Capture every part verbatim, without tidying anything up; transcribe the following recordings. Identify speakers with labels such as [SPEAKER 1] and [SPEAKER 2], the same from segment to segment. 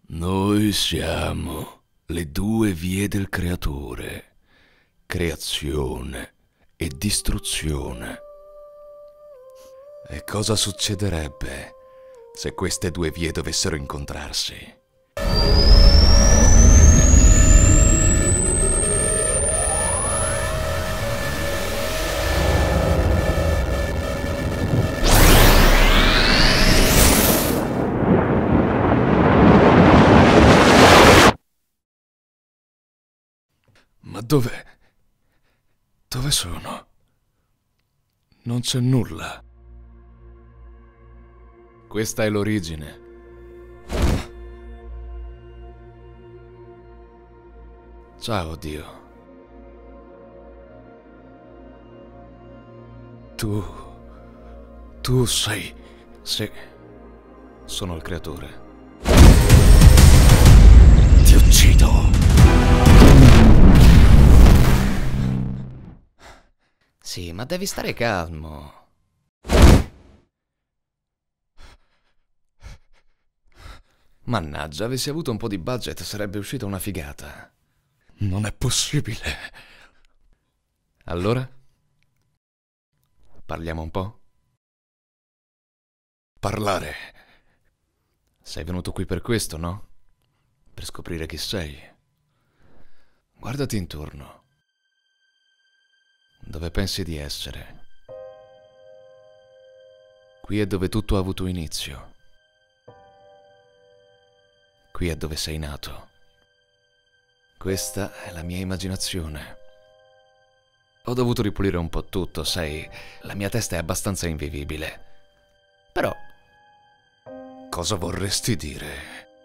[SPEAKER 1] Noi siamo le due vie del creatore, creazione e distruzione. E cosa succederebbe se queste due vie dovessero incontrarsi? Ma dove... dove sono? Non c'è nulla. Questa è l'origine. Ciao, Dio. Tu... tu sei... Sì. Sono il creatore. Ti uccido!
[SPEAKER 2] Sì, ma devi stare calmo.
[SPEAKER 1] Mannaggia, avessi avuto un po' di budget sarebbe uscita una figata. Non è possibile. Allora? Parliamo un po'? Parlare. Sei venuto qui per questo, no? Per scoprire chi sei. Guardati intorno. Dove pensi di essere? Qui è dove tutto ha avuto inizio. Qui è dove sei nato. Questa è la mia immaginazione. Ho dovuto ripulire un po' tutto, sai, la mia testa è abbastanza invivibile. Però, cosa vorresti dire?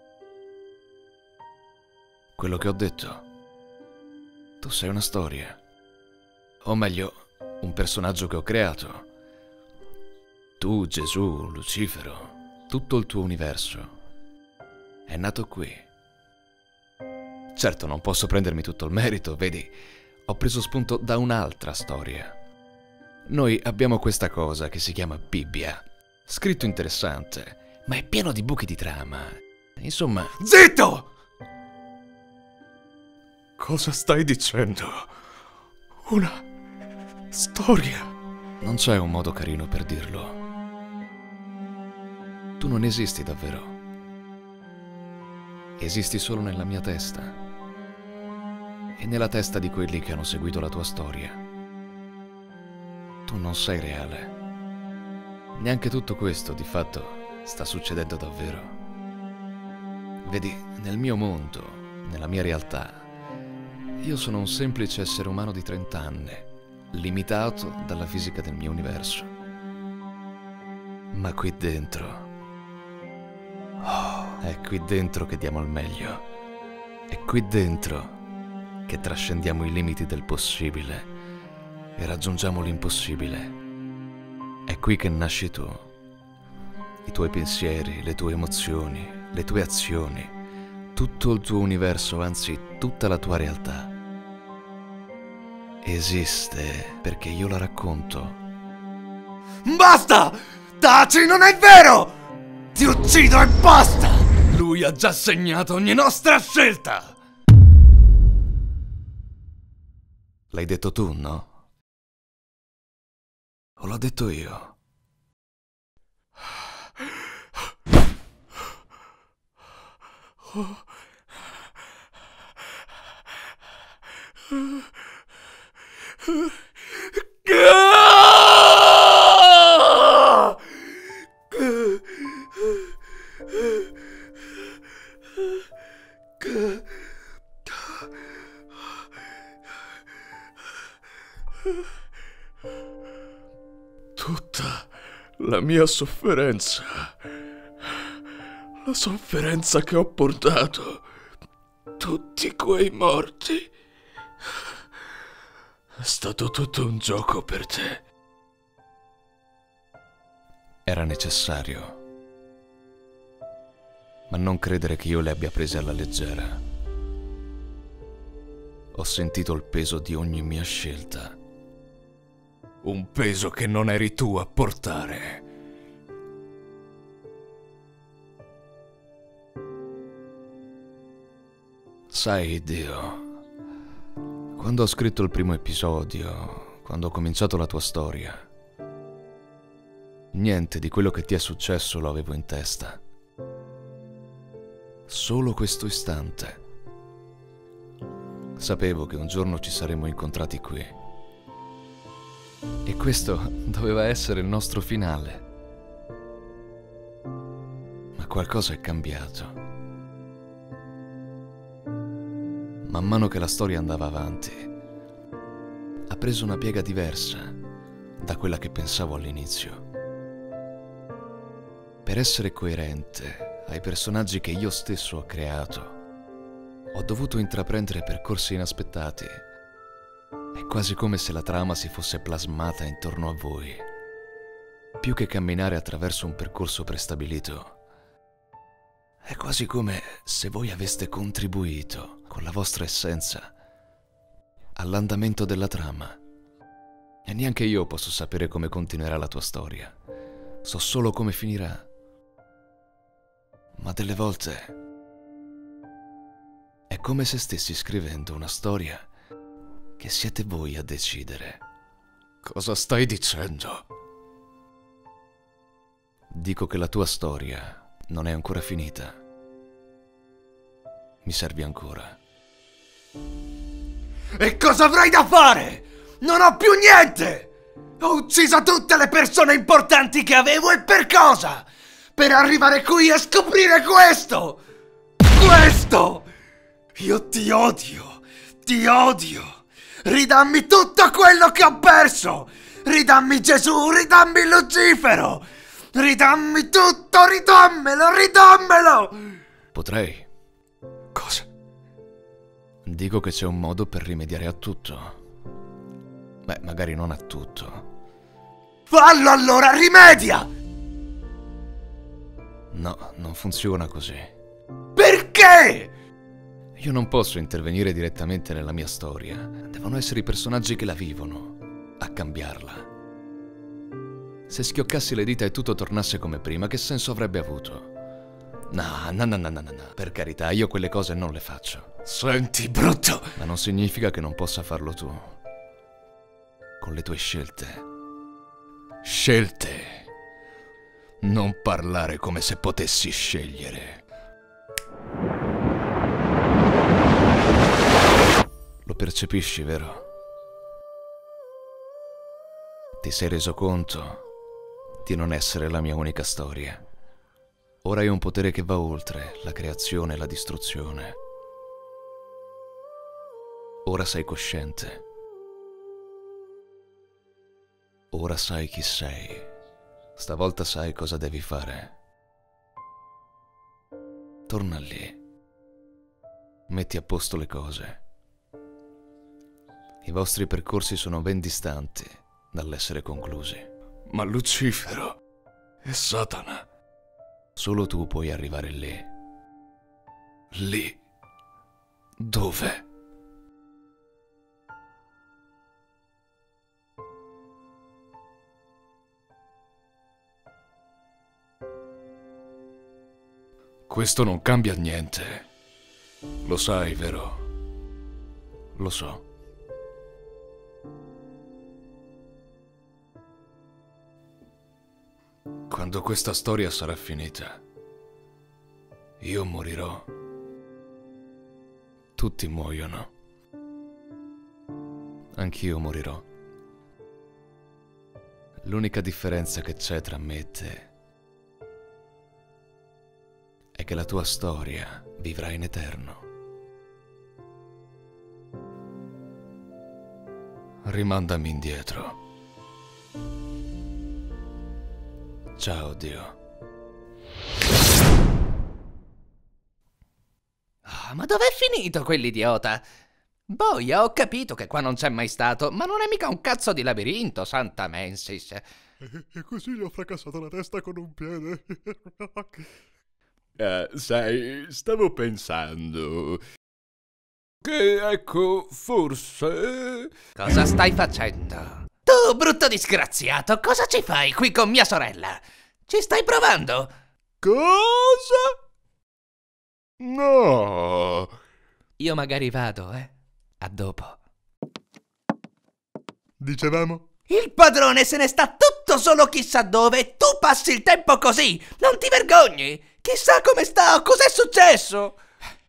[SPEAKER 1] Quello che ho detto. Tu sei una storia. O meglio, un personaggio che ho creato. Tu, Gesù, Lucifero, tutto il tuo universo è nato qui. Certo, non posso prendermi tutto il merito, vedi, ho preso spunto da un'altra storia. Noi abbiamo questa cosa che si chiama Bibbia. Scritto interessante, ma è pieno di buchi di trama. Insomma... Zitto! Cosa stai dicendo? Una... storia. Non c'è un modo carino per dirlo. Tu non esisti davvero. Esisti solo nella mia testa. E nella testa di quelli che hanno seguito la tua storia. Tu non sei reale. Neanche tutto questo, di fatto, sta succedendo davvero. Vedi, nel mio mondo, nella mia realtà, io sono un semplice essere umano di trenta anni, limitato dalla fisica del mio universo. Ma qui dentro... oh, è qui dentro che diamo il meglio. È qui dentro che trascendiamo i limiti del possibile e raggiungiamo l'impossibile. È qui che nasci tu. I tuoi pensieri, le tue emozioni, le tue azioni, tutto il tuo universo, anzi tutta la tua realtà. Esiste perché io la racconto. Basta! Taci, non è vero! Ti uccido e basta! Lui ha già segnato ogni nostra scelta! L'hai detto tu, no? O l'ho detto io? Tutta la mia sofferenza, la sofferenza che ho portato, tutti quei morti, è stato tutto un gioco per te. Era necessario. Ma non credere che io le abbia prese alla leggera. Ho sentito il peso di ogni mia scelta. Un peso che non eri tu a portare. Sai, Dio, quando ho scritto il primo episodio, quando ho cominciato la tua storia, niente di quello che ti è successo lo avevo in testa. Solo questo istante. Sapevo che un giorno ci saremmo incontrati qui. E questo doveva essere il nostro finale. Ma qualcosa è cambiato. Man mano che la storia andava avanti, ha preso una piega diversa da quella che pensavo all'inizio. Per essere coerente ai personaggi che io stesso ho creato, ho dovuto intraprendere percorsi inaspettati. È quasi come se la trama si fosse plasmata intorno a voi. Più che camminare attraverso un percorso prestabilito, è quasi come se voi aveste contribuito con la vostra essenza all'andamento della trama. E neanche io posso sapere come continuerà la tua storia. So solo come finirà. Ma delle volte è come se stessi scrivendo una storia che siete voi a decidere. Cosa stai dicendo? Dico che la tua storia non è ancora finita. Mi servi ancora.
[SPEAKER 3] E cosa avrai da fare? Non ho più niente! Ho ucciso tutte le persone importanti che avevo e per cosa? Per arrivare qui e scoprire questo! Questo! Io ti odio! Ti odio! Ridammi tutto quello che ho perso! Ridammi Gesù! Ridammi Lucifero! Ridammi tutto! Ridammelo! Ridammelo!
[SPEAKER 1] Potrei.
[SPEAKER 3] Cosa?
[SPEAKER 1] Dico che c'è un modo per rimediare a tutto. Beh, magari non a tutto.
[SPEAKER 3] Fallo allora! Rimedia!
[SPEAKER 1] No, non funziona così.
[SPEAKER 3] Perché?
[SPEAKER 1] Io non posso intervenire direttamente nella mia storia. Devono essere i personaggi che la vivono a cambiarla. Se schioccassi le dita e tutto tornasse come prima, che senso avrebbe avuto? No, no, no, no, no, no, per carità, io quelle cose non le faccio.
[SPEAKER 3] Senti, brutto!
[SPEAKER 1] Ma non significa che non possa farlo tu. Con le tue scelte. Scelte. Non parlare come se potessi scegliere. Lo percepisci, vero? Ti sei reso conto di non essere la mia unica storia. Ora hai un potere che va oltre la creazione e la distruzione. Ora sei cosciente. Ora sai chi sei. Stavolta sai cosa devi fare. Torna lì. Metti a posto le cose. I vostri percorsi sono ben distanti dall'essere conclusi.
[SPEAKER 3] Ma Lucifero e Satana.
[SPEAKER 1] Solo tu puoi arrivare lì.
[SPEAKER 3] Lì? Dove?
[SPEAKER 1] Questo non cambia niente. Lo sai, vero? Lo so. Quando questa storia sarà finita, io morirò. Tutti muoiono. Anch'io morirò. L'unica differenza che c'è tra me e te è che la tua storia vivrà in eterno. Rimandami indietro. Ciao, Dio.
[SPEAKER 2] Oh, ma dov'è finito quell'idiota? Boia, ho capito che qua non c'è mai stato, ma non è mica un cazzo di labirinto, Santa Mensis.
[SPEAKER 4] E, e così gli ho fracassato la testa con un piede. eh, sai, stavo pensando che, ecco, forse...
[SPEAKER 2] Cosa stai facendo? Tu, brutto disgraziato, cosa ci fai qui con mia sorella? Ci stai provando?
[SPEAKER 4] Cosa? No,
[SPEAKER 2] Io magari vado, eh. A dopo.
[SPEAKER 4] Dicevamo?
[SPEAKER 2] Il padrone se ne sta tutto solo chissà dove e tu passi il tempo così! Non ti vergogni? Chissà come sta o cos'è successo!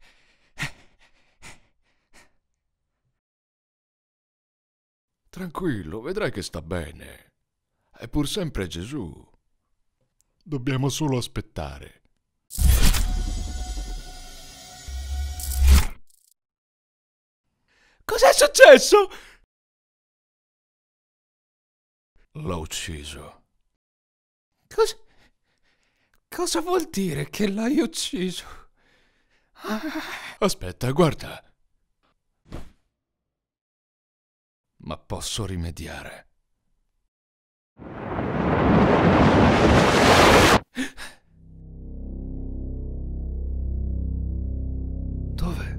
[SPEAKER 1] Tranquillo, vedrai che sta bene. È pur sempre Gesù.
[SPEAKER 4] Dobbiamo solo aspettare.
[SPEAKER 2] Cos'è successo?
[SPEAKER 1] L'ho ucciso.
[SPEAKER 2] Cosa... Cosa vuol dire che l'hai ucciso?
[SPEAKER 1] Aspetta, guarda. Ma posso rimediare. Dove?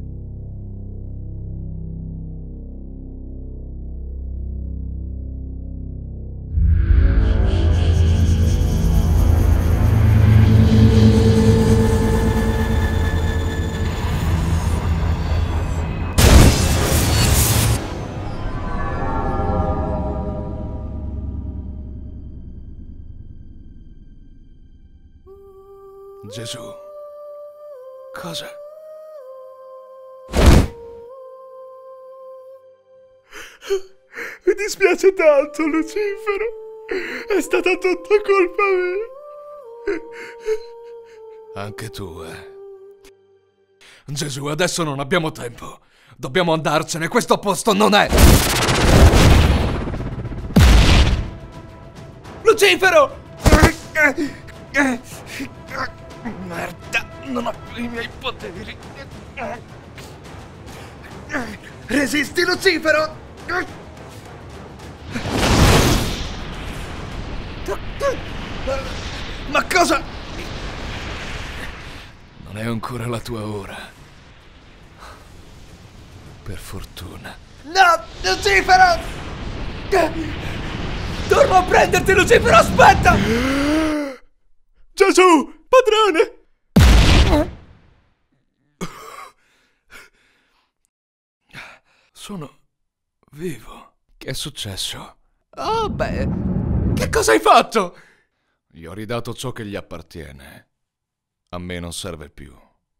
[SPEAKER 1] Gesù, cosa?
[SPEAKER 4] Mi dispiace tanto, Lucifero. È stata tutta colpa mia.
[SPEAKER 1] Anche tu, eh. Gesù, adesso non abbiamo tempo. Dobbiamo andarcene, questo posto non è...
[SPEAKER 2] Lucifero!
[SPEAKER 3] Merda, non ho più i miei poteri. Resisti, Lucifero! Ma cosa?
[SPEAKER 1] Non è ancora la tua ora. Per fortuna.
[SPEAKER 3] No, Lucifero!
[SPEAKER 2] Torno a prenderti, Lucifero, aspetta!
[SPEAKER 4] Gesù! Padrone!
[SPEAKER 1] Sono vivo. Che è successo?
[SPEAKER 2] Oh, beh, che cosa hai fatto?
[SPEAKER 1] Gli ho ridato ciò che gli appartiene. A me non serve più.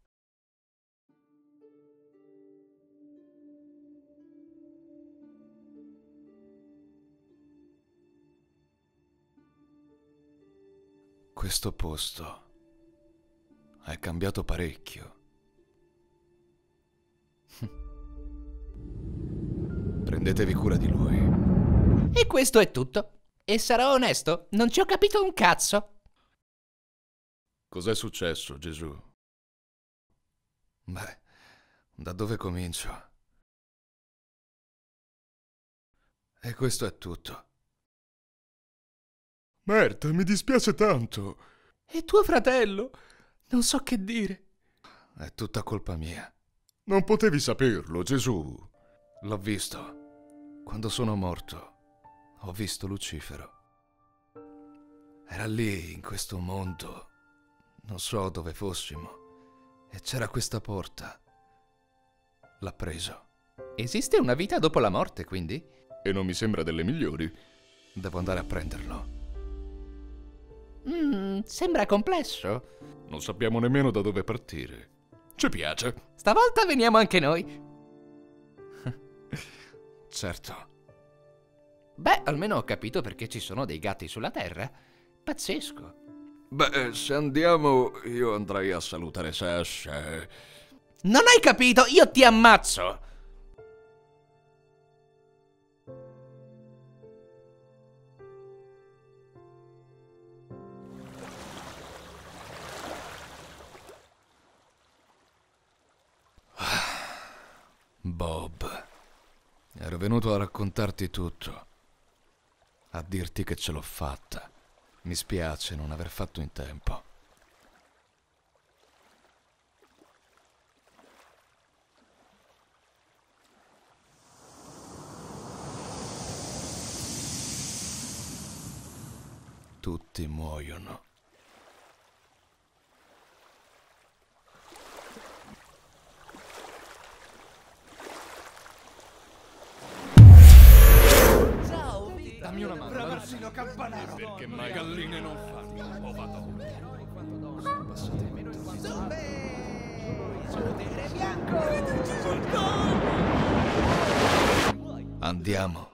[SPEAKER 1] Questo posto è cambiato parecchio. Prendetevi cura di lui.
[SPEAKER 2] E questo è tutto. E sarò onesto, non ci ho capito un cazzo.
[SPEAKER 1] Cos'è successo, Gesù? Beh, da dove comincio? E questo è tutto.
[SPEAKER 4] Merda, mi dispiace tanto.
[SPEAKER 2] E tuo fratello? Non so che dire.
[SPEAKER 1] È tutta colpa mia.
[SPEAKER 4] Non potevi saperlo, Gesù.
[SPEAKER 1] L'ho visto. Quando sono morto, ho visto Lucifero. Era lì, in questo mondo. Non so dove fossimo. E c'era questa porta. L'ha preso.
[SPEAKER 2] Esiste una vita dopo la morte, quindi?
[SPEAKER 4] E non mi sembra delle migliori.
[SPEAKER 1] Devo andare a prenderlo.
[SPEAKER 2] Mmm, sembra complesso.
[SPEAKER 4] Non sappiamo nemmeno da dove partire. Ci piace.
[SPEAKER 2] Stavolta veniamo anche noi.
[SPEAKER 1] Certo.
[SPEAKER 2] Beh, almeno ho capito perché ci sono dei gatti sulla terra. Pazzesco.
[SPEAKER 1] Beh, se andiamo, io andrei a salutare Sasha.
[SPEAKER 2] Non hai capito? Io ti ammazzo.
[SPEAKER 1] Bob, ero venuto a raccontarti tutto, a dirti che ce l'ho fatta. Mi spiace non aver fatto in tempo. Tutti muoiono.
[SPEAKER 3] Bravissimo campanaro!
[SPEAKER 1] Perché mai galline non fanno ovatori. Andiamo.